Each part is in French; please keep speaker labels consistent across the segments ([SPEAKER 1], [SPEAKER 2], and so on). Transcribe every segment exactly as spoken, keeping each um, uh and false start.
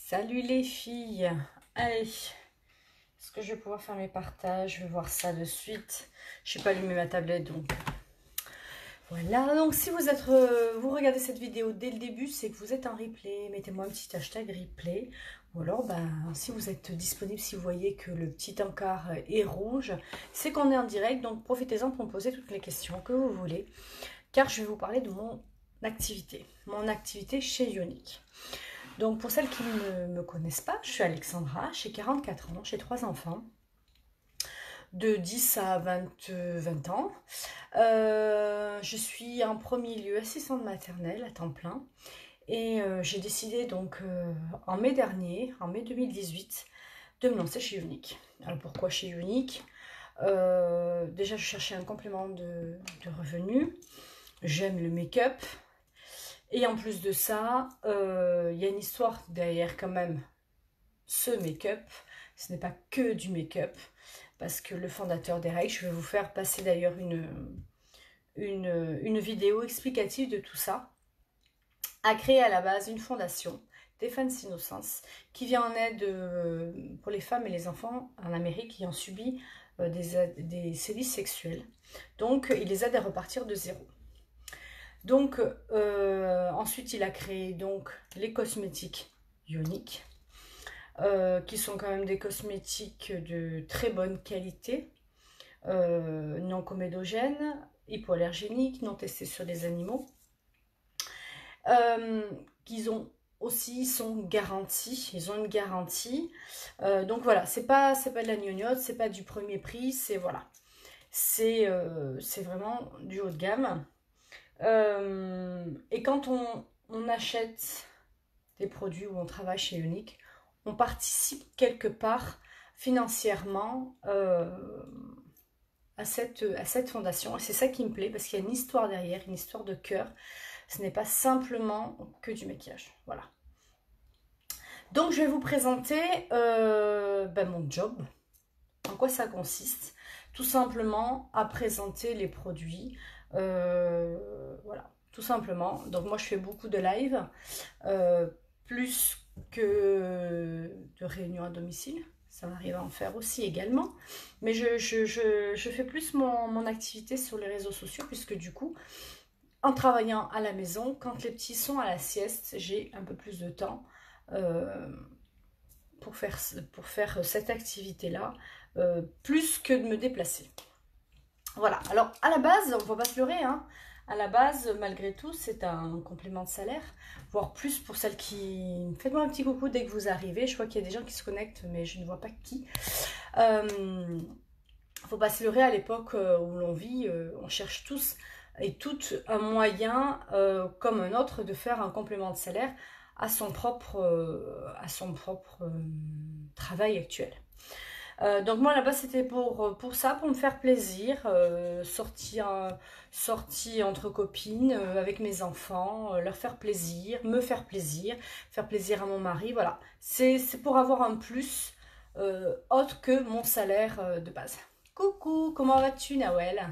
[SPEAKER 1] Salut les filles. Allez, est-ce que je vais pouvoir faire mes partages? Je vais voir ça de suite. Je n'ai pas allumé ma tablette, donc voilà. Donc si vous êtes, euh, vous regardez cette vidéo dès le début, c'est que vous êtes en replay. Mettez-moi un petit hashtag replay. Ou alors, ben, si vous êtes disponible, si vous voyez que le petit encart est rouge, c'est qu'on est en direct. Donc profitez-en pour me poser toutes les questions que vous voulez. Car je vais vous parler de mon activité. Mon activité chez Ionic. Donc, pour celles qui ne me connaissent pas, je suis Alexandra, j'ai quarante-quatre ans, j'ai trois enfants, de dix à vingt ans. Euh, je suis en premier lieu assistante maternelle à temps plein. Et euh, j'ai décidé donc euh, en mai dernier, en mai deux mille dix-huit, de me lancer chez Ionic. Alors, pourquoi chez Ionic? euh, Déjà, je cherchais un complément de, de revenus. J'aime le make-up. Et en plus de ça, il euh, y a une histoire derrière quand même ce make-up. Ce n'est pas que du make-up. Parce que le fondateur des règles, je vais vous faire passer d'ailleurs une, une, une vidéo explicative de tout ça, a créé à la base une fondation, Defense Innocence, qui vient en aide euh, pour les femmes et les enfants en Amérique qui ont subi euh, des, des sévices sexuels. Donc, il les aide à repartir de zéro. Donc, euh, ensuite, il a créé donc les cosmétiques Ionic, euh, qui sont quand même des cosmétiques de très bonne qualité, euh, non comédogènes, hypoallergéniques, non testés sur les animaux, euh, qu'ils ont aussi sont garantis, ils ont une garantie. Euh, donc voilà, c'est pas c'est pas de la gnognotte, c'est pas du premier prix, c'est voilà, c'est euh, c'est vraiment du haut de gamme. Euh, et quand on, on achète des produits où on travaille chez Ionic, on participe quelque part financièrement euh, à, cette, à cette fondation. Et c'est ça qui me plaît, parce qu'il y a une histoire derrière, une histoire de cœur. Ce n'est pas simplement que du maquillage. Voilà. Donc je vais vous présenter euh, ben, mon job. En quoi ça consiste? Tout simplement à présenter les produits. Euh, voilà, tout simplement. Donc moi je fais beaucoup de live, euh, plus que de réunions à domicile. Ça m'arrive à en faire aussi également. Mais je, je, je, je fais plus mon, mon activité sur les réseaux sociaux, puisque du coup, en travaillant à la maison, quand les petits sont à la sieste, j'ai un peu plus de temps euh, pour, faire, pour faire cette activité-là, euh, plus que de me déplacer. Voilà, alors à la base, on ne va pas se leurrer, hein. À la base, malgré tout, c'est un complément de salaire, voire plus pour celles qui... Faites-moi un petit coucou dès que vous arrivez, je vois qu'il y a des gens qui se connectent, mais je ne vois pas qui. Euh, faut pas se leurrer, à l'époque où l'on vit, euh, on cherche tous et toutes un moyen, euh, comme un autre, de faire un complément de salaire à son propre, euh, à son propre euh, travail actuel. Euh, donc moi là-bas c'était pour, pour ça, pour me faire plaisir, euh, sortir, sortir entre copines, euh, avec mes enfants, euh, leur faire plaisir, me faire plaisir, faire plaisir à mon mari, voilà. C'est pour avoir un plus euh, autre que mon salaire euh, de base. Coucou, comment vas-tu Nawel?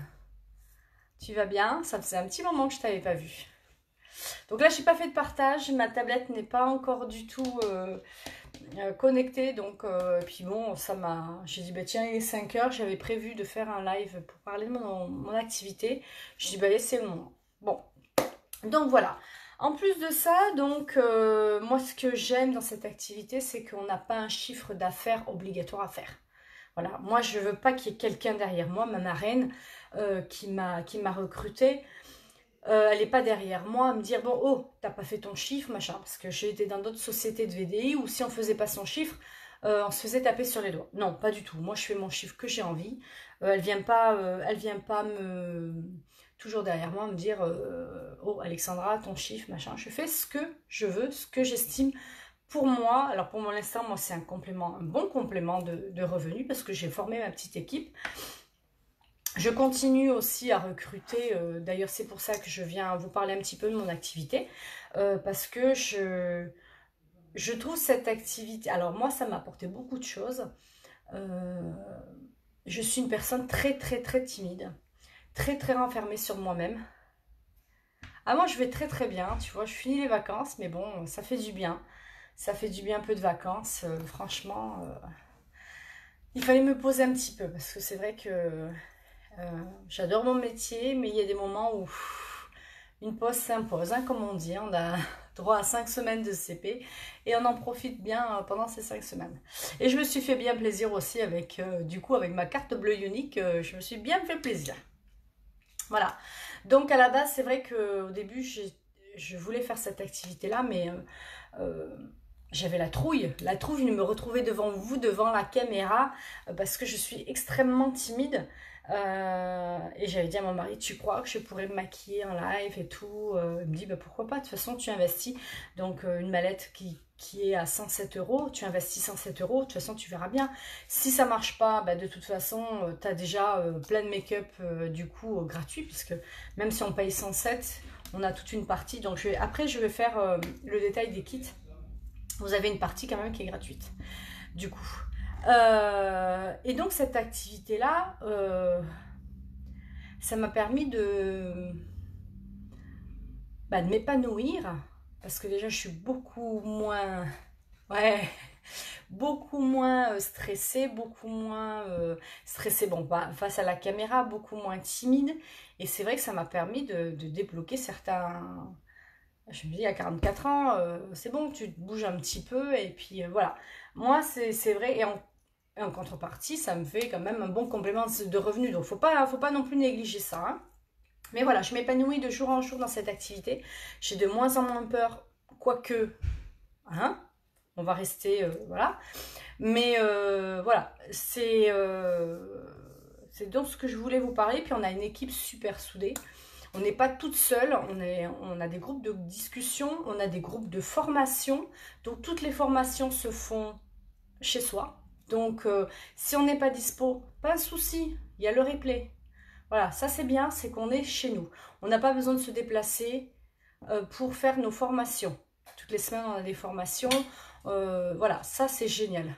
[SPEAKER 1] Tu vas bien? Ça faisait un petit moment que je t'avais pas vu. Donc là, je n'ai pas fait de partage, ma tablette n'est pas encore du tout euh, euh, connectée. Donc, euh, puis bon, ça m'a... J'ai dit, bah, tiens, il est cinq heures, j'avais prévu de faire un live pour parler de mon, mon activité. Je dis, bah, c'est le moment. Bon, donc voilà. En plus de ça, donc, euh, moi, ce que j'aime dans cette activité, c'est qu'on n'a pas un chiffre d'affaires obligatoire à faire. Voilà, moi, je ne veux pas qu'il y ait quelqu'un derrière moi, ma marraine, euh, qui m'a recrutée. Euh, elle n'est pas derrière moi à me dire, bon, oh, t'as pas fait ton chiffre, machin. Parce que j'ai été dans d'autres sociétés de V D I où si on faisait pas son chiffre, euh, on se faisait taper sur les doigts. Non, pas du tout. Moi, je fais mon chiffre que j'ai envie. Euh, elle vient pas, euh, elle vient pas me toujours derrière moi me dire, euh, oh, Alexandra, ton chiffre, machin. Je fais ce que je veux, ce que j'estime pour moi. Alors pour l'instant, moi, c'est un complément, un bon complément de, de revenus parce que j'ai formé ma petite équipe. Je continue aussi à recruter, euh, d'ailleurs c'est pour ça que je viens vous parler un petit peu de mon activité, euh, parce que je, je trouve cette activité, alors moi ça m'a apporté beaucoup de choses, euh, je suis une personne très très très timide, très très renfermée sur moi-même. Ah moi je vais très très bien, tu vois, je finis les vacances, mais bon, ça fait du bien, Ça fait du bien un peu de vacances. Euh, franchement, euh, il fallait me poser un petit peu parce que c'est vrai que euh, j'adore mon métier, mais il y a des moments où pff, une pause s'impose, hein, comme on dit. On a droit à cinq semaines de C P et on en profite bien pendant ces cinq semaines. Et je me suis fait bien plaisir aussi avec, euh, du coup, avec ma carte bleue unique, euh, je me suis bien fait plaisir. Voilà. Donc à la base, c'est vrai qu'au début, je voulais faire cette activité-là, mais euh, euh, j'avais la trouille. La trouille de me retrouver devant vous, devant la caméra, euh, parce que je suis extrêmement timide. Euh, et j'avais dit à mon mari, tu crois que je pourrais me maquiller en live et tout? euh, Il me dit, bah, pourquoi pas, de toute façon tu investis. Donc euh, une mallette qui, qui est à cent sept euros, tu investis cent sept euros, de toute façon tu verras bien. Si ça marche pas, bah, de toute façon euh, tu as déjà euh, plein de make-up euh, du coup euh, gratuit, puisque même si on paye cent sept, on a toute une partie. Donc je vais, après je vais faire euh, le détail des kits. Vous avez une partie quand même qui est gratuite du coup. Euh, et donc cette activité là, euh, ça m'a permis de, bah, de m'épanouir, parce que déjà je suis beaucoup moins, ouais, beaucoup moins euh, stressée, beaucoup moins euh, stressée, bon, bah, face à la caméra, beaucoup moins timide. Et c'est vrai que ça m'a permis de, de débloquer certains... Je me dis, à quarante-quatre ans, euh, c'est bon, tu te bouges un petit peu, et puis euh, voilà. Moi, c'est vrai, et en, et en contrepartie, ça me fait quand même un bon complément de revenus. Donc, faut pas, faut pas non plus négliger ça, hein. Mais voilà, je m'épanouis de jour en jour dans cette activité. J'ai de moins en moins peur, quoique, hein, on va rester, euh, voilà. Mais euh, voilà, c'est euh, c'est donc ce que je voulais vous parler. Puis on a une équipe super soudée. On n'est pas toute seule, on, est, on a des groupes de discussion, on a des groupes de formation. Donc toutes les formations se font chez soi. Donc euh, si on n'est pas dispo, pas de souci, il y a le replay. Voilà, ça c'est bien, c'est qu'on est chez nous. On n'a pas besoin de se déplacer euh, pour faire nos formations. Toutes les semaines on a des formations. Euh, voilà, ça c'est génial.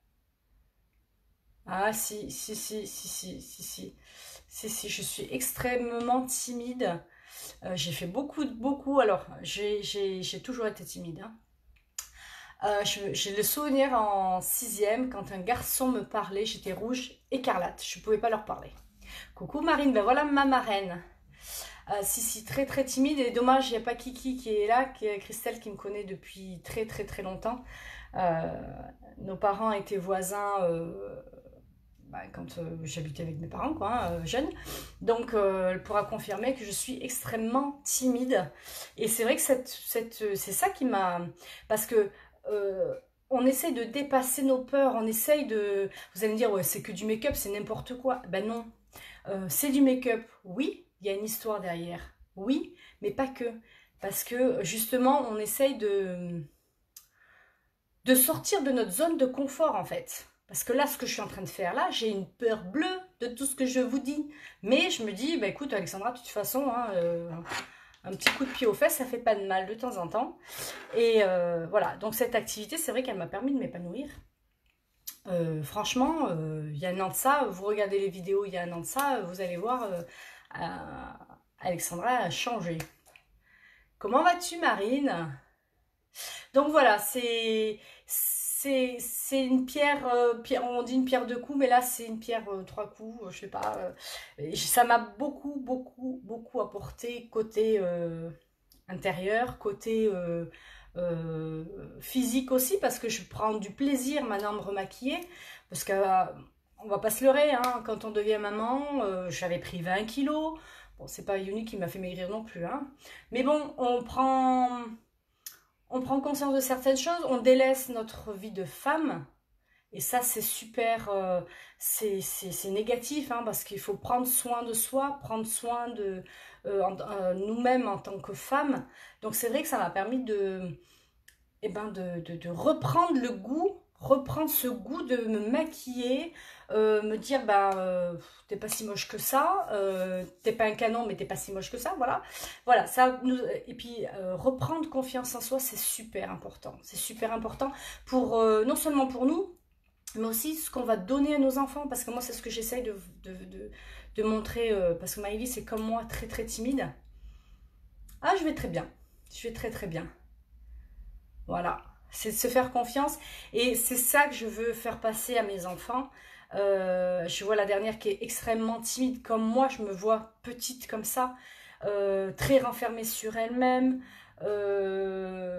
[SPEAKER 1] Ah si, si, si, si, si, si, si, si, si, je suis extrêmement timide. Euh, j'ai fait beaucoup, beaucoup, alors j'ai toujours été timide. Hein. Euh, j'ai le souvenir en sixième, quand un garçon me parlait, j'étais rouge, écarlate, je ne pouvais pas leur parler. Coucou Marine, ben voilà ma marraine. Euh, si, si, très très timide, et dommage, il n'y a pas Kiki qui est là, qui est Christelle qui me connaît depuis très très très longtemps. Euh, nos parents étaient voisins... Euh, Bah, quand euh, j'habitais avec mes parents, quoi, hein, euh, jeunes. Donc, euh, elle pourra confirmer que je suis extrêmement timide. Et c'est vrai que cette, cette, c'est ça qui m'a... Parce que euh, on essaye de dépasser nos peurs, on essaye de... Vous allez me dire, ouais, c'est que du make-up, c'est n'importe quoi. Ben non, euh, c'est du make-up, oui, il y a une histoire derrière, oui, mais pas que. Parce que, justement, on essaye de, de sortir de notre zone de confort, en fait. Parce que là, ce que je suis en train de faire là, j'ai une peur bleue de tout ce que je vous dis. Mais je me dis, bah écoute Alexandra, de toute façon, hein, euh, un petit coup de pied aux fesses, ça fait pas de mal de temps en temps. Et euh, voilà, donc cette activité, c'est vrai qu'elle m'a permis de m'épanouir. Euh, franchement, euh, il y a un an de ça, vous regardez les vidéos il y a un an de ça, vous allez voir, euh, euh, Alexandra a changé. Comment vas-tu Marine? Donc voilà, c'est... C'est une pierre, euh, pierre, on dit une pierre deux coups, mais là c'est une pierre euh, trois coups, euh, je sais pas. Euh, ça m'a beaucoup, beaucoup, beaucoup apporté côté euh, intérieur, côté euh, euh, physique aussi, parce que je prends du plaisir maintenant à me remaquiller, parce qu'on euh, va pas se leurrer, hein, quand on devient maman, euh, j'avais pris vingt kilos, bon c'est pas Yuni qui m'a fait maigrir non plus, hein, mais bon, on prend... On prend conscience de certaines choses, on délaisse notre vie de femme, et ça c'est super, euh, c'est négatif, hein, parce qu'il faut prendre soin de soi, prendre soin de euh, euh, nous-mêmes en tant que femmes. Donc c'est vrai que ça m'a permis de, eh ben de, de, de reprendre le goût, reprendre ce goût de me maquiller, euh, me dire, bah, euh, t'es pas si moche que ça, euh, t'es pas un canon, mais t'es pas si moche que ça, voilà. Voilà, ça nous, et puis euh, reprendre confiance en soi, c'est super important. C'est super important pour, euh, non seulement pour nous, mais aussi ce qu'on va donner à nos enfants, parce que moi, c'est ce que j'essaye de, de, de, de montrer, euh, parce que Maëlys, c'est comme moi, très très timide. Ah, je vais très bien, je vais très très bien. Voilà. C'est de se faire confiance. Et c'est ça que je veux faire passer à mes enfants. Euh, je vois la dernière qui est extrêmement timide, comme moi, je me vois petite comme ça, euh, très renfermée sur elle-même. Euh,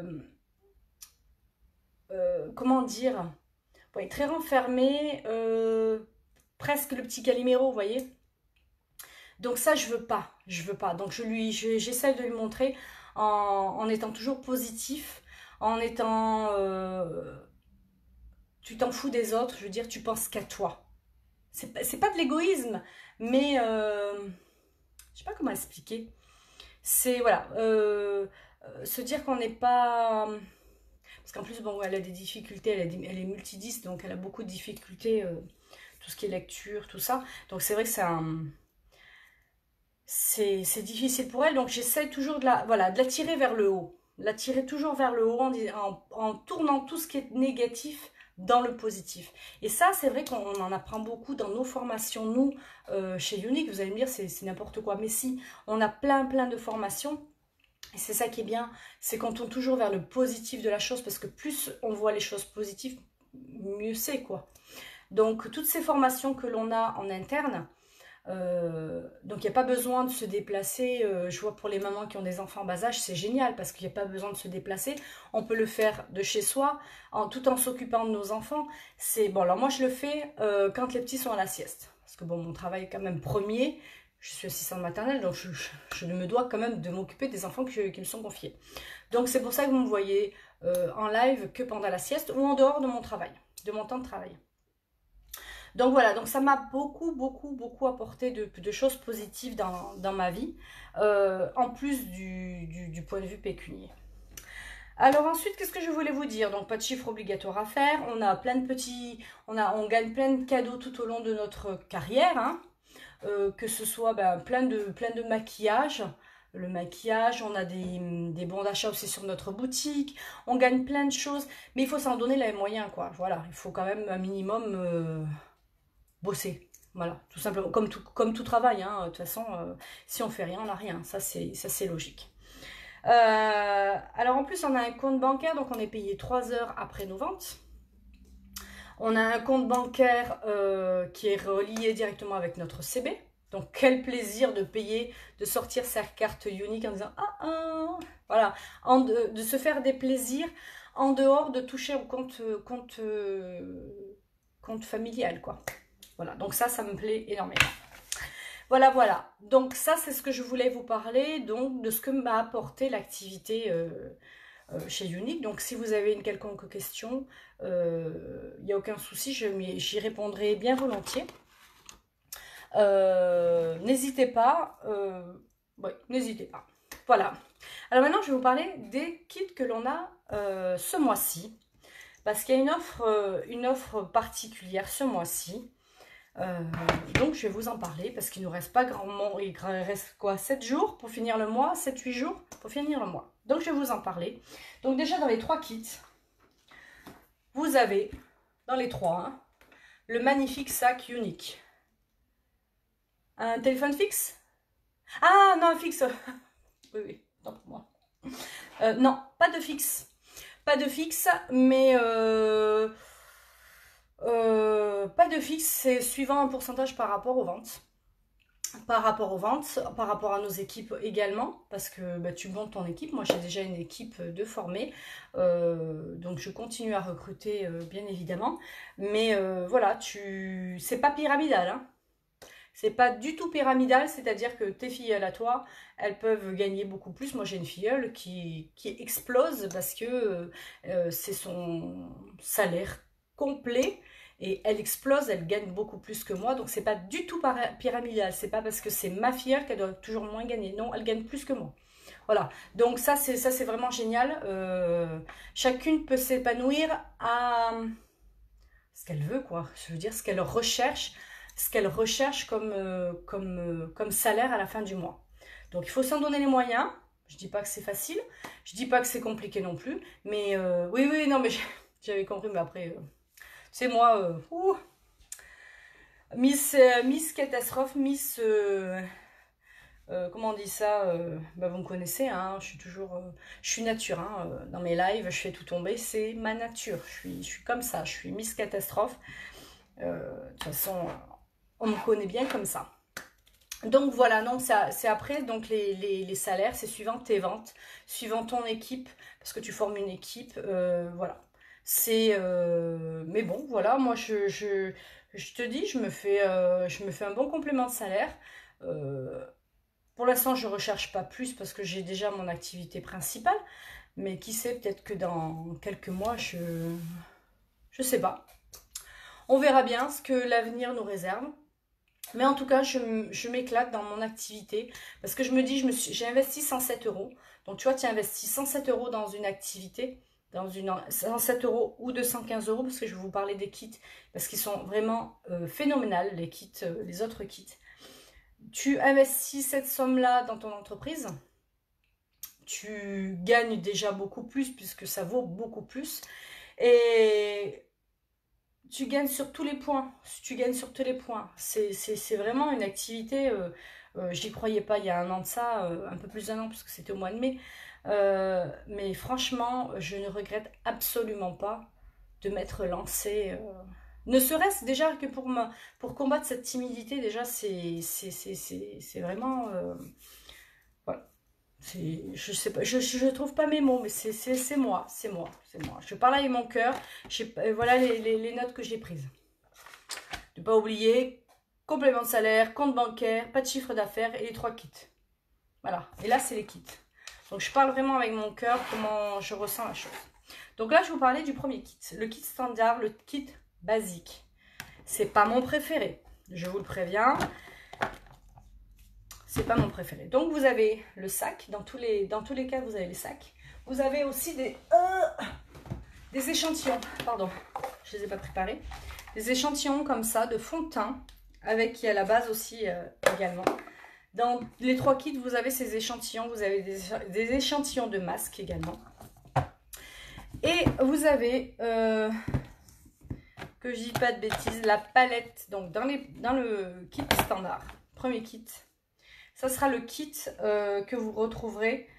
[SPEAKER 1] euh, comment dire? Ouais, très renfermée, euh, presque le petit Calimero, vous voyez? Donc ça, je veux pas, je veux pas. Donc je lui, je- j'essaie de lui montrer en, en étant toujours positif, en étant, euh, tu t'en fous des autres, je veux dire, tu penses qu'à toi. C'est pas, c'est pas de l'égoïsme, mais euh, je sais pas comment expliquer. C'est voilà, euh, euh, se dire qu'on n'est pas, parce qu'en plus bon, elle a des difficultés, elle, a des- elle est multidis, donc elle a beaucoup de difficultés, euh, tout ce qui est lecture, tout ça. Donc c'est vrai que c'est un c'est c'est difficile pour elle, donc j'essaie toujours de la, voilà, de la tirer vers le haut. De la tirer toujours vers le haut en, en, en tournant tout ce qui est négatif dans le positif. Et ça, c'est vrai qu'on en apprend beaucoup dans nos formations, nous, euh, chez Unique. Vous allez me dire, c'est n'importe quoi. Mais si, on a plein, plein de formations. Et c'est ça qui est bien, c'est qu'on tourne toujours vers le positif de la chose, parce que plus on voit les choses positives, mieux c'est, quoi. Donc, toutes ces formations que l'on a en interne, euh, donc il n'y a pas besoin de se déplacer. Euh, je vois pour les mamans qui ont des enfants en bas âge, c'est génial parce qu'il n'y a pas besoin de se déplacer. On peut le faire de chez soi, en, tout en s'occupant de nos enfants. C'est bon. Alors moi je le fais euh, quand les petits sont à la sieste, parce que bon, mon travail est quand même premier. Je suis assistante maternelle, donc je, je, je me dois quand même de m'occuper des enfants qui, qui me sont confiés. Donc c'est pour ça que vous me voyez euh, en live que pendant la sieste ou en dehors de mon travail, de mon temps de travail. Donc voilà, donc ça m'a beaucoup, beaucoup, beaucoup apporté de, de choses positives dans, dans ma vie, euh, en plus du, du, du point de vue pécunier. Alors ensuite, qu'est-ce que je voulais vous dire? Donc pas de chiffre obligatoire à faire, on a plein de petits, on, a, on gagne plein de cadeaux tout au long de notre carrière, hein, euh, que ce soit ben, plein, de, plein de maquillage. Le maquillage, on a des, des bons d'achat aussi sur notre boutique, on gagne plein de choses, mais il faut s'en donner les moyens, quoi. Voilà, il faut quand même un minimum... Euh, bosser. Voilà, tout simplement, comme tout, comme tout travail, hein. De toute façon, euh, si on fait rien, on n'a rien, ça c'est logique. Euh, alors en plus, on a un compte bancaire, donc on est payé trois heures après nos ventes. On a un compte bancaire euh, qui est relié directement avec notre C B. Donc quel plaisir de payer, de sortir sa carte unique en disant ah ah, voilà, en de, de se faire des plaisirs en dehors de toucher au compte, compte, compte familial, quoi. Voilà, donc ça, ça me plaît énormément. Voilà, voilà. Donc ça, c'est ce que je voulais vous parler, donc de ce que m'a apporté l'activité euh, euh, chez Unique. Donc si vous avez une quelconque question, il euh, n'y a aucun souci, j'y répondrai bien volontiers. Euh, n'hésitez pas. Euh, oui, n'hésitez pas. Voilà. Alors maintenant, je vais vous parler des kits que l'on a euh, ce mois-ci. Parce qu'il y a une offre, euh, une offre particulière ce mois-ci. Euh, donc je vais vous en parler parce qu'il ne nous reste pas grand, il reste quoi, sept jours pour finir le mois, sept huit jours pour finir le mois. Donc je vais vous en parler. Donc déjà dans les trois kits, vous avez, dans les trois, hein, le magnifique sac unique. Un téléphone fixe? Ah non, un fixe. Oui, oui, tant pour moi. Euh, non, pas de fixe. Pas de fixe, mais... Euh, Euh, pas de fixe, c'est suivant un pourcentage par rapport aux ventes. Par rapport aux ventes, par rapport à nos équipes également, parce que bah, tu montes ton équipe. Moi, j'ai déjà une équipe de formés, euh, donc je continue à recruter, euh, bien évidemment. Mais euh, voilà, tu, c'est pas pyramidal, hein. C'est pas du tout pyramidal, c'est-à-dire que tes filleules à toi, elles peuvent gagner beaucoup plus. Moi, j'ai une filleule qui, qui explose parce que euh, c'est son salaire complet et elle explose, elle gagne beaucoup plus que moi. Donc, c'est pas du tout pyramidal. C'est pas parce que c'est ma filleule qu'elle doit toujours moins gagner. Non, elle gagne plus que moi. Voilà. Donc, ça, c'est ça, c'est vraiment génial. Euh, chacune peut s'épanouir à ce qu'elle veut, quoi. Je veux dire, ce qu'elle recherche ce qu'elle recherche comme, euh, comme, euh, comme salaire à la fin du mois. Donc il faut s'en donner les moyens. Je dis pas que c'est facile, je dis pas que c'est compliqué non plus, mais euh, oui, oui, non, mais j'avais compris, mais après, euh, c'est moi, euh, ouh, Miss, euh, Miss Catastrophe, Miss, euh, Euh, comment on dit ça, euh, bah vous me connaissez, hein, je suis toujours, euh, je suis nature, hein, euh, dans mes lives, je fais tout tomber, c'est ma nature, je suis, je suis comme ça, je suis Miss Catastrophe, euh, de toute façon, on me connaît bien comme ça. Donc voilà, donc c'est après, donc les, les, les salaires, c'est suivant tes ventes, suivant ton équipe, parce que tu formes une équipe, euh, voilà. C'est, euh, mais bon, voilà, moi je, je, je te dis, je me fais, euh, je me fais un bon complément de salaire. Euh, pour l'instant, je ne recherche pas plus parce que j'ai déjà mon activité principale, mais qui sait, peut-être que dans quelques mois, je, je sais pas. On verra bien ce que l'avenir nous réserve. Mais en tout cas, je, je m'éclate dans mon activité parce que je me dis, j'ai investi cent sept euros. Donc, tu vois, tu investis cent sept euros dans une activité, dans une cent sept euros ou deux cent quinze euros parce que je vais vous parler des kits parce qu'ils sont vraiment euh, phénoménales, les kits, euh, les autres kits. Tu investis cette somme-là dans ton entreprise, tu gagnes déjà beaucoup plus puisque ça vaut beaucoup plus. Et tu gagnes sur tous les points, tu gagnes sur tous les points. C'est vraiment une activité, euh, euh, j'y croyais pas il y a un an de ça, euh, un peu plus d'un an parce que c'était au mois de mai. Euh, mais franchement, je ne regrette absolument pas de m'être lancée. Euh, ne serait-ce déjà que pour, ma, pour combattre cette timidité, déjà c'est vraiment... Euh, voilà. Je sais pas, je, je trouve pas mes mots, mais c'est moi, c'est moi, c'est moi. Je parle avec mon cœur. Voilà les, les, les notes que j'ai prises. Ne pas oublier, complément de salaire, compte bancaire, pas de chiffre d'affaires et les trois kits. Voilà, et là c'est les kits. Donc je parle vraiment avec mon cœur, comment je ressens la chose. Donc là je vous parlais du premier kit, le kit standard, le kit basique. C'est pas mon préféré, je vous le préviens. C'est pas mon préféré. Donc vous avez le sac, dans tous les, dans tous les cas vous avez les sacs. Vous avez aussi des, euh, des échantillons, pardon, je les ai pas préparés. Des échantillons comme ça de fond de teint, avec qui à la base aussi euh, également. Dans les trois kits vous avez ces échantillons, vous avez des, des échantillons de masques également. Et vous avez, euh, que je dis pas de bêtises, la palette, donc dans, les, dans le kit standard, premier kit. Ça sera le kit euh, que vous retrouverez.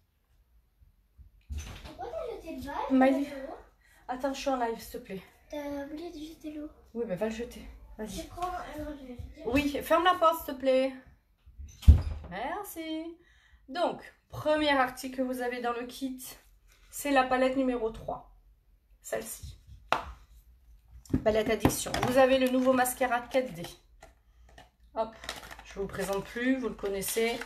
[SPEAKER 2] Pourquoi t'as jeté le bal?
[SPEAKER 1] Attends, je suis en live, s'il te plaît.
[SPEAKER 2] T'as oublié de jeter l'eau.
[SPEAKER 1] Oui, mais va le jeter. Vas-y.
[SPEAKER 2] Prends...
[SPEAKER 1] Oui, ferme la porte, s'il te plaît. Merci. Donc, premier article que vous avez dans le kit, c'est la palette numéro trois. Celle-ci. Palette addiction. Vous avez le nouveau mascara quatre D. Hop. Je ne vous présente plus, vous le connaissez.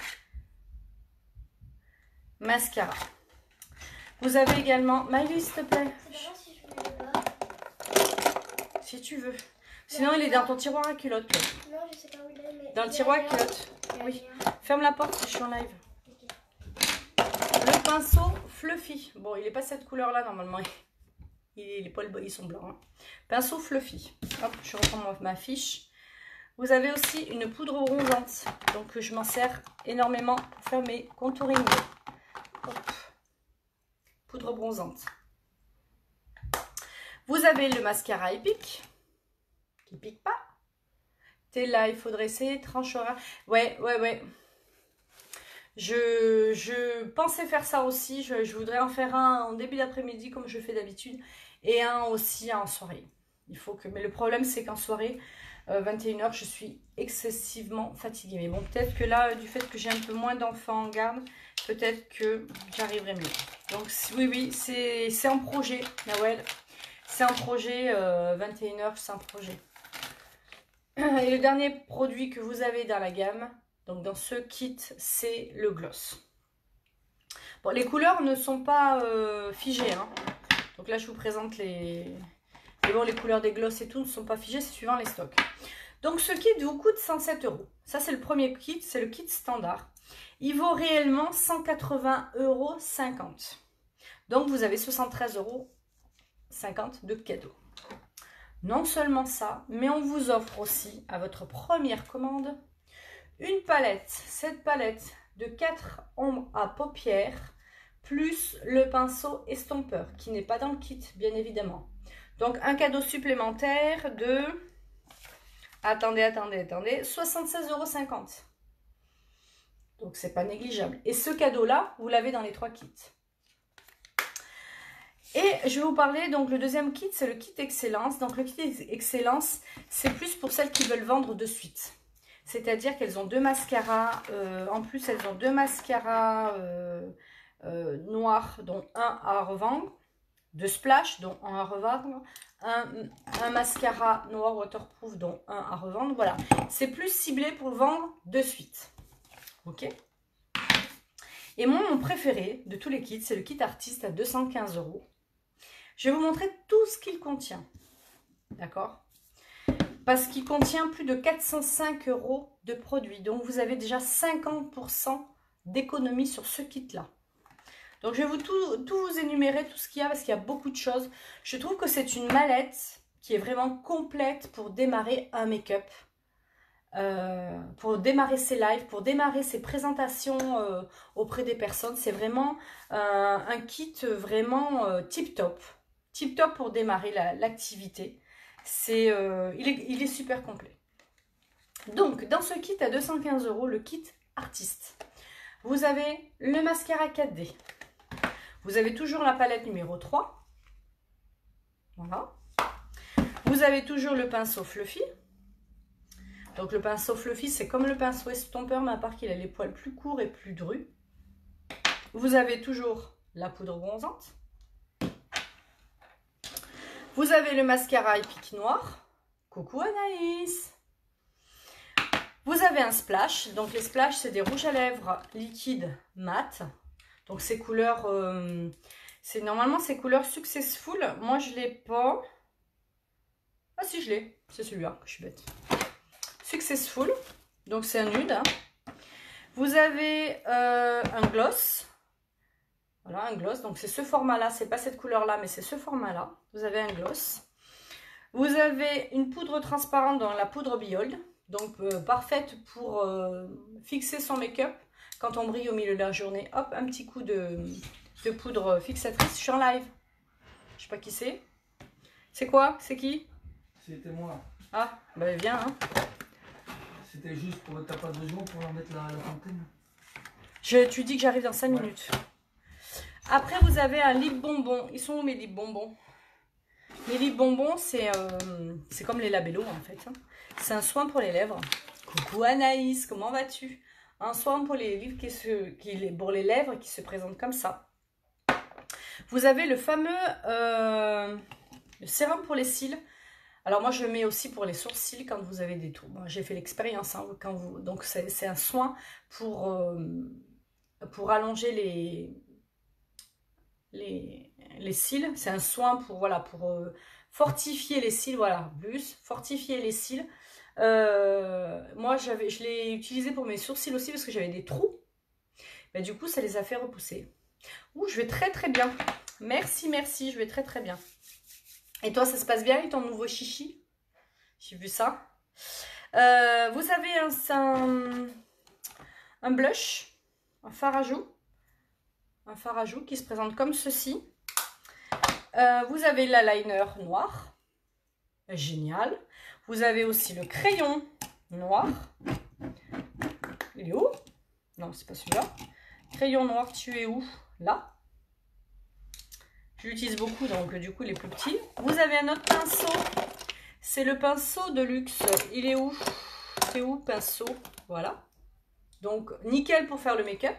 [SPEAKER 1] Mascara. Vous avez également... Maëlys, s'il te plaît.
[SPEAKER 2] Si, je pas.
[SPEAKER 1] Si tu veux. Sinon, il est dans ton tiroir à culotte.
[SPEAKER 2] Non, je sais pas où il est. Mais
[SPEAKER 1] dans le tiroir à culotte. Oui. Ferme la porte, je suis en live. Okay. Le pinceau Fluffy. Bon, il n'est pas cette couleur-là, normalement. Il, les poils, ils sont blancs. Hein. Pinceau Fluffy. Hop, je reprends ma fiche. Vous avez aussi une poudre bronzante, donc je m'en sers énormément pour faire mes contouring. Hop. Poudre bronzante. Vous avez le mascara épique, qui pique pas. T'es là, il faudrait essayer, tranchera. Ouais, ouais, ouais. Je, je pensais faire ça aussi, je, je voudrais en faire un en début d'après-midi comme je fais d'habitude, et un aussi en soirée. Il faut que, mais le problème c'est qu'en soirée, Euh, vingt et une heures, je suis excessivement fatiguée. Mais bon, peut-être que là, du fait que j'ai un peu moins d'enfants en garde, peut-être que j'arriverai mieux. Donc oui, oui, c'est un projet, Nawel. C'est un projet, euh, vingt et une heures, c'est un projet. Et le dernier produit que vous avez dans la gamme, donc dans ce kit, c'est le gloss. Bon, les couleurs ne sont pas euh, figées. Hein. Donc là, je vous présente les... Et bon, les couleurs des gloss et tout ne sont pas figées, c'est suivant les stocks. Donc ce kit vous coûte cent sept euros. Ça c'est le premier kit, c'est le kit standard. Il vaut réellement cent quatre-vingts euros cinquante. Donc vous avez soixante-treize euros cinquante de cadeau. Non seulement ça, mais on vous offre aussi à votre première commande une palette. Cette palette de quatre ombres à paupières plus le pinceau estompeur qui n'est pas dans le kit bien évidemment. Donc, un cadeau supplémentaire de... Attendez, attendez, attendez. soixante-seize euros cinquante. Donc, c'est pas négligeable. Et ce cadeau-là, vous l'avez dans les trois kits. Et je vais vous parler, donc le deuxième kit, c'est le kit Excellence. Donc le kit Excellence, c'est plus pour celles qui veulent vendre de suite. C'est-à-dire qu'elles ont deux mascaras, euh, en plus elles ont deux mascaras euh, euh, noirs, dont un à revendre, deux splash, dont un à revendre, un, un mascara noir waterproof, dont un à revendre. Voilà, c'est plus ciblé pour vendre de suite. Ok. Et moi, mon préféré de tous les kits, c'est le kit artiste à deux cent quinze euros. Je vais vous montrer tout ce qu'il contient. D'accord? Parce qu'il contient plus de quatre cent cinq euros de produits. Donc, vous avez déjà cinquante pour cent d'économie sur ce kit-là. Donc, je vais vous tout, tout vous énumérer, tout ce qu'il y a, parce qu'il y a beaucoup de choses. Je trouve que c'est une mallette qui est vraiment complète pour démarrer un make-up. Euh, pour démarrer ses lives, pour démarrer ses présentations euh, auprès des personnes. C'est vraiment euh, un kit vraiment euh, tip-top. Tip-top pour démarrer l'activité. C'est, euh, il, est, il est super complet. Donc, dans ce kit à deux cent quinze euros, le kit artiste, vous avez le mascara quatre D. Vous avez toujours la palette numéro trois. Voilà. Vous avez toujours le pinceau Fluffy. Donc, le pinceau Fluffy, c'est comme le pinceau estompeur, mais à part qu'il a les poils plus courts et plus drus. Vous avez toujours la poudre bronzante. Vous avez le mascara épique noir. Coucou Anaïs. Vous avez un splash. Donc, les splash, c'est des rouges à lèvres liquides mat. Donc, ces couleurs, euh, c'est normalement ces couleurs Successful. Moi, je ne l'ai pas. Ah, si, je l'ai. C'est celui-là. Je suis bête. Successful. Donc, c'est un nude. Hein. Vous avez euh, un gloss. Voilà, un gloss. Donc, c'est ce format-là. C'est pas cette couleur-là, mais c'est ce format-là. Vous avez un gloss. Vous avez une poudre transparente dans la poudre Behold. Donc, euh, parfaite pour euh, fixer son make-up. Quand on brille au milieu de la journée, hop, un petit coup de, de poudre fixatrice. Je suis en live. Je sais pas qui c'est. C'est quoi? C'est qui?
[SPEAKER 3] C'était moi.
[SPEAKER 1] Ah, bah viens. Hein.
[SPEAKER 3] C'était juste pour t'as pas besoin pour en mettre la, la fontaine.
[SPEAKER 1] Je, tu dis que j'arrive dans cinq ouais. minutes. Après, vous avez un lip bonbon. Ils sont où mes lip bonbons? Les lip bonbons, c'est euh, c'est comme les labellos en fait. Hein. C'est un soin pour les lèvres. Coucou Anaïs, comment vas-tu? Un soin pour les, livres qui se, qui, pour les lèvres qui se présente comme ça. Vous avez le fameux euh, le sérum pour les cils. Alors moi je le mets aussi pour les sourcils quand vous avez des trous. Bon, j'ai fait l'expérience. Hein, quand vous, donc c'est un soin pour, euh, pour allonger les, les, les cils. C'est un soin pour, voilà, pour euh, fortifier les cils. Voilà, plus fortifier les cils. Euh, moi j'avais, je l'ai utilisé pour mes sourcils aussi parce que j'avais des trous. Mais du coup ça les a fait repousser. Ouh, je vais très très bien. Merci, merci, je vais très très bien. Et toi, ça se passe bien avec ton nouveau chichi? J'ai vu ça. Euh, vous avez un, un, un blush, un fard à joues. Un fard à joues qui se présente comme ceci. Euh, vous avez l'eyeliner noir. Génial. Vous avez aussi le crayon noir. Il est où? Non, c'est pas celui-là. Crayon noir, tu es où? Là. Je l'utilise beaucoup, donc du coup, il est plus petit. Vous avez un autre pinceau. C'est le pinceau de luxe. Il est où? C'est où, pinceau? Voilà. Donc, nickel pour faire le make-up.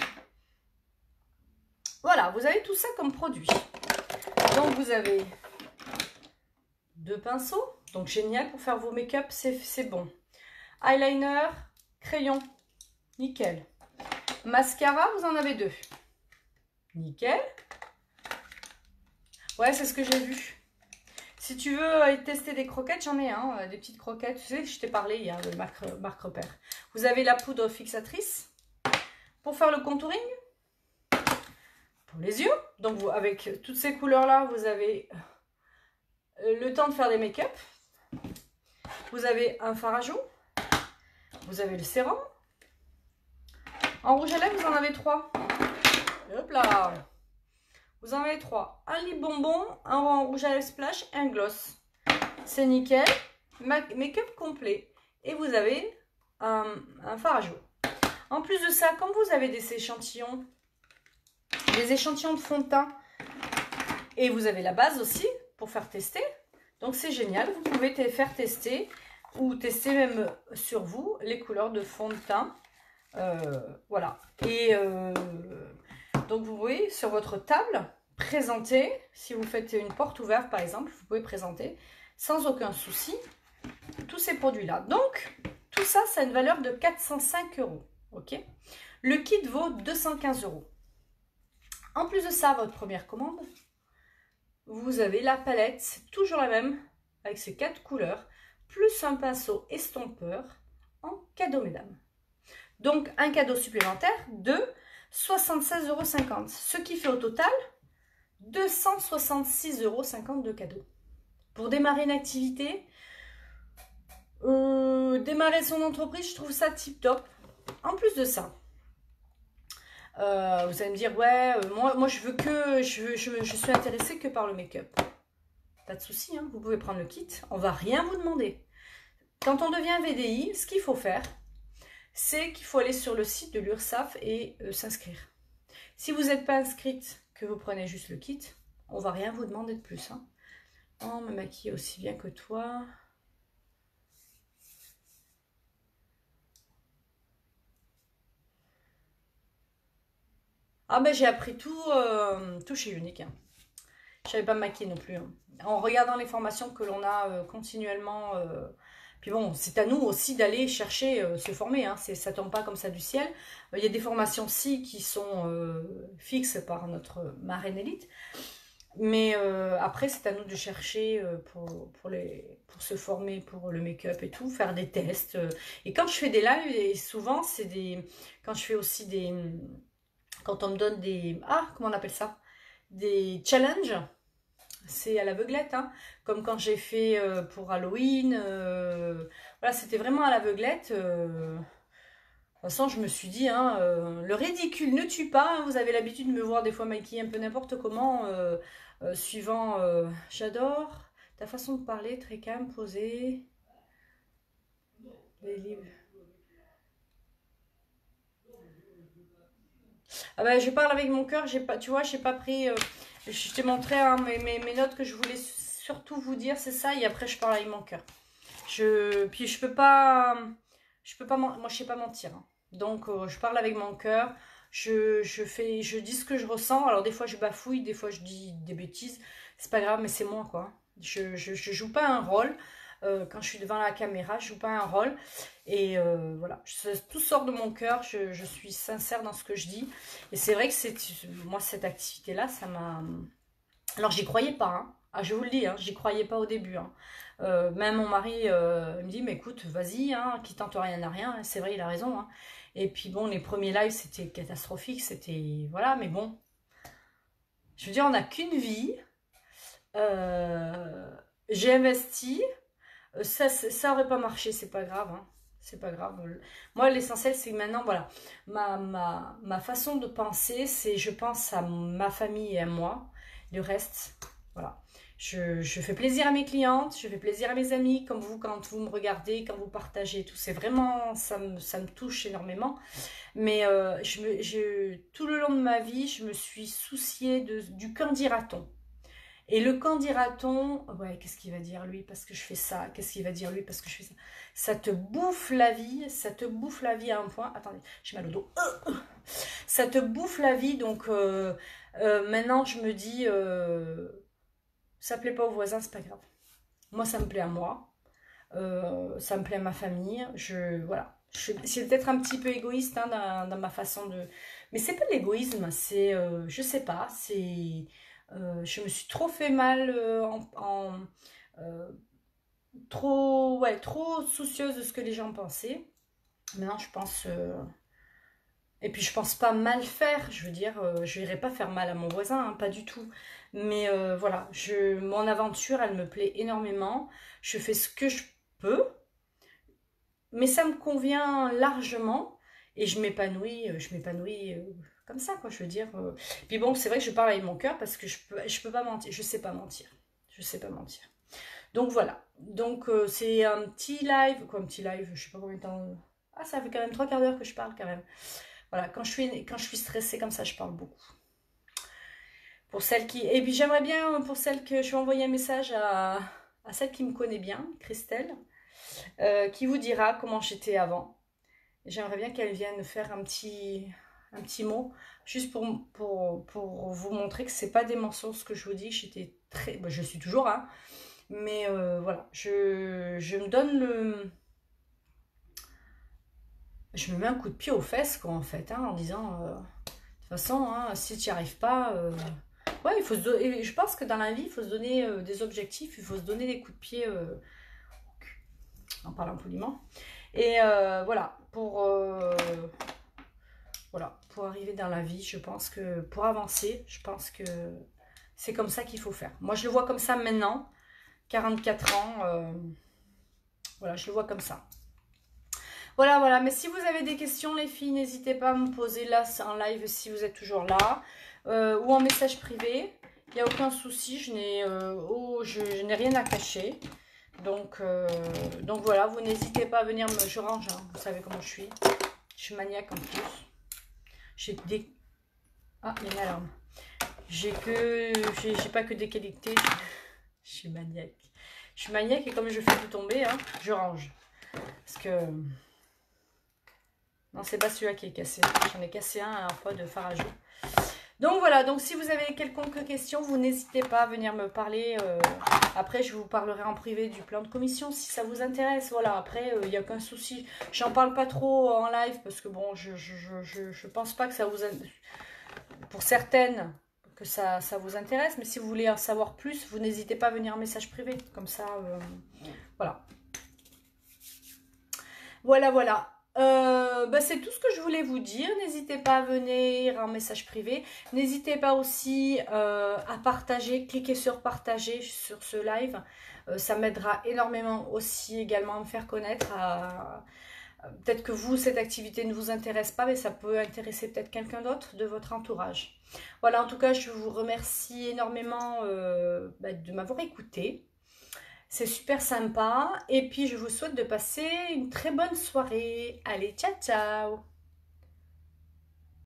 [SPEAKER 1] Voilà, vous avez tout ça comme produit. Donc, vous avez deux pinceaux. Donc, génial pour faire vos make-up, c'est bon. Eyeliner, crayon. Nickel. Mascara, vous en avez deux. Nickel. Ouais, c'est ce que j'ai vu. Si tu veux tester des croquettes, j'en ai un, hein, des petites croquettes. Tu sais, je t'ai parlé hier de marque, marque repère. Vous avez la poudre fixatrice pour faire le contouring. Pour les yeux. Donc, vous, avec toutes ces couleurs-là, vous avez le temps de faire des make-up. Vous avez un fard à joues. Vous avez le sérum. En rouge à lèvres, vous en avez trois. Hop là. Vous en avez trois. Un lip bonbon, un rouge à lèvres splash et un gloss. C'est nickel. Make-up complet. Et vous avez un, un fard à joues. En plus de ça, comme vous avez des échantillons, des échantillons de fond de teint, et vous avez la base aussi pour faire tester, donc c'est génial. Vous pouvez te faire tester ou tester même sur vous les couleurs de fond de teint. Euh, voilà. Et euh, donc vous voyez sur votre table, présenter, si vous faites une porte ouverte par exemple, vous pouvez présenter sans aucun souci tous ces produits-là. Donc, tout ça, ça a une valeur de quatre cent cinq euros. Ok. Le kit vaut deux cent quinze euros. En plus de ça, votre première commande, vous avez la palette, c'est toujours la même, avec ces quatre couleurs, plus un pinceau estompeur en cadeau, mesdames. Donc, un cadeau supplémentaire de soixante-seize euros cinquante, ce qui fait au total deux cent soixante-six euros cinquante de cadeaux. Pour démarrer une activité, euh, démarrer son entreprise, je trouve ça tip top. En plus de ça, euh, vous allez me dire, ouais, euh, moi, moi je veux que, je, je, je suis intéressée que par le make-up. Pas de souci, hein, vous pouvez prendre le kit, on va rien vous demander. Quand on devient V D I, ce qu'il faut faire, c'est qu'il faut aller sur le site de l'URSSAF et euh, s'inscrire. Si vous n'êtes pas inscrite, que vous prenez juste le kit, on va rien vous demander de plus. Hein. On me maquille aussi bien que toi. Ah ben j'ai appris tout, euh, tout chez Unique. Hein. Je ne savais pas me maquiller non plus. Hein. En regardant les formations que l'on a euh, continuellement... Euh, puis bon, c'est à nous aussi d'aller chercher, euh, se former. Hein. Ça ne tombe pas comme ça du ciel. Il y a des formations si qui sont euh, fixes par notre marraine élite. Mais euh, après, c'est à nous de chercher euh, pour, pour, les, pour se former pour le make-up et tout, faire des tests. Euh. Et quand je fais des lives, et souvent, c'est des... Quand je fais aussi des... Quand on me donne des... Ah, comment on appelle ça? Des challenges. C'est à l'aveuglette, hein. Comme quand j'ai fait euh, pour Halloween. Euh, voilà, c'était vraiment à l'aveuglette. Euh, de toute façon, je me suis dit, hein, euh, le ridicule ne tue pas. Hein, vous avez l'habitude de me voir des fois maquiller un peu n'importe comment, euh, euh, suivant... Euh, J'adore ta façon de parler, très calme, posée. Les livres. Ah ben, je parle avec mon cœur, j'ai pas, tu vois, j'ai pas pris... Euh, je t'ai montré hein, mes, mes, mes notes que je voulais surtout vous dire, c'est ça, et après je parle avec mon cœur. Je, puis je peux pas... Je peux pas... Moi, je sais pas mentir. Hein. Donc, euh, je parle avec mon cœur, je, je, fais, je dis ce que je ressens. Alors, des fois, je bafouille, des fois, je dis des bêtises. C'est pas grave, mais c'est moi, quoi. Je, je, je joue pas un rôle. Euh, quand je suis devant la caméra, je joue pas un rôle. Et euh, voilà, je, tout sort de mon cœur, je, je suis sincère dans ce que je dis. Et c'est vrai que c'est moi, cette activité-là, ça m'a... Alors, j'y croyais pas, hein. Ah, je vous le dis, hein, j'y croyais pas au début. Hein. Euh, même mon mari euh, me dit, mais écoute, vas-y, hein, qui tente rien n'a rien. C'est vrai, il a raison. Hein. Et puis bon, les premiers lives, c'était catastrophique. C'était... Voilà, mais bon. Je veux dire, on n'a qu'une vie. Euh, J'ai investi... Ça, ça aurait pas marché, c'est pas grave, hein. C'est pas grave. Moi, l'essentiel, c'est que maintenant, voilà, ma, ma, ma façon de penser, c'est je pense à ma famille et à moi. Le reste, voilà. Je, je fais plaisir à mes clientes, je fais plaisir à mes amis, comme vous, quand vous me regardez, quand vous partagez tout. C'est vraiment, ça me, ça me touche énormément. Mais euh, je me, je, tout le long de ma vie, je me suis souciée de, du qu'en dira-t-on. Et le quand dira-t-on, ouais, qu'est-ce qu'il va dire lui parce que je fais ça, qu'est-ce qu'il va dire lui parce que je fais ça. Ça te bouffe la vie, ça te bouffe la vie à un point. Attendez, j'ai mal au dos. Ça te bouffe la vie, donc euh, euh, maintenant je me dis, euh, ça plaît pas aux voisins, c'est pas grave. Moi, ça me plaît à moi, euh, ça me plaît à ma famille. Je, voilà, je suis peut-être un petit peu égoïste hein, dans, dans ma façon de... Mais c'est pas de l'égoïsme, c'est, euh, je sais pas, c'est... Euh, je me suis trop fait mal euh, en, en euh, trop, ouais, trop soucieuse de ce que les gens pensaient. Maintenant, je pense... Euh, et puis, je pense pas mal faire. Je veux dire, euh, je n'irai pas faire mal à mon voisin, hein, pas du tout. Mais euh, voilà, je, mon aventure, elle me plaît énormément. Je fais ce que je peux. Mais ça me convient largement. Et je m'épanouis, je m'épanouis... Euh, comme ça, quoi, je veux dire. Euh... Puis bon, c'est vrai que je parle avec mon cœur parce que je peux, je peux pas mentir. Je sais pas mentir. Je sais pas mentir. Donc voilà. Donc euh, c'est un petit live. Quoi, un petit live, je sais pas combien de temps. Ah, ça fait quand même trois quarts d'heure que je parle quand même. Voilà, quand je suis, quand je suis stressée comme ça, je parle beaucoup. Pour celles qui... Et puis j'aimerais bien, pour celles que je vais envoyer un message à, à celle qui me connaît bien, Christelle, euh, qui vous dira comment j'étais avant. J'aimerais bien qu'elle vienne faire un petit, un petit mot, juste pour, pour, pour vous montrer que c'est pas des mensonges ce que je vous dis. J'étais très... Ben, je suis toujours, hein. Mais euh, voilà, je, je me donne le... Je me mets un coup de pied aux fesses, quoi, en fait, hein, en disant... Euh, de toute façon, hein, si tu n'y arrives pas... Euh, ouais, il faut se donner... Je pense que dans la vie, il faut se donner euh, des objectifs, il faut se donner des coups de pied... Euh, en parlant poliment. Et euh, voilà, pour... Euh, voilà, pour arriver dans la vie, je pense que... Pour avancer, je pense que c'est comme ça qu'il faut faire. Moi, je le vois comme ça maintenant, quarante-quatre ans... Euh, voilà, je le vois comme ça. Voilà, voilà. Mais si vous avez des questions, les filles, n'hésitez pas à me poser là, en live, si vous êtes toujours là. Euh, ou en message privé. Il n'y a aucun souci. Je n'ai euh, oh, je, je n'ai rien à cacher. Donc, euh, donc voilà, vous n'hésitez pas à venir me... Je range, hein, vous savez comment je suis. Je suis maniaque en plus. J'ai des... Ah, il y a une alarme. J'ai que... J'ai pas que des qualités. Je suis maniaque. Je suis maniaque et comme je fais tout tomber, hein, je range. Parce que... Non, c'est pas celui-là qui est cassé. J'en ai cassé un à un fois de farageux. Donc voilà, donc si vous avez quelconque question, vous n'hésitez pas à venir me parler. Euh, après, je vous parlerai en privé du plan de commission si ça vous intéresse. Voilà, après, il euh, n'y a aucun souci. J'en parle pas trop en live parce que bon, je je, je, je, je pense pas que ça vous... Pour certaines, que ça, ça vous intéresse. Mais si vous voulez en savoir plus, vous n'hésitez pas à venir en message privé. Comme ça, euh, voilà. Voilà, voilà. Euh, bah c'est tout ce que je voulais vous dire. N'hésitez pas à venir en message privé. N'hésitez pas aussi euh, à partager, cliquez sur partager sur ce live. Euh, ça m'aidera énormément aussi également à me faire connaître. À... Peut-être que vous, cette activité ne vous intéresse pas, mais ça peut intéresser peut-être quelqu'un d'autre de votre entourage. Voilà, en tout cas, je vous remercie énormément euh, bah, de m'avoir écouté. C'est super sympa. Et puis, je vous souhaite de passer une très bonne soirée. Allez, ciao, ciao!